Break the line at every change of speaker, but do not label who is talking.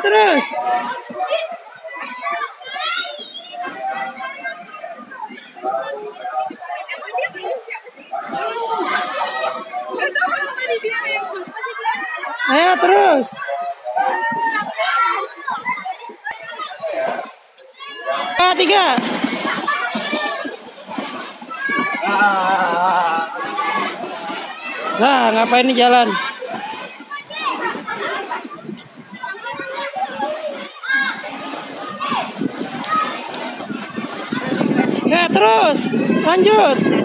terus. Ayo terus. Tiga. Nah, ngapain nih jalan? Ya, terus. Lanjut.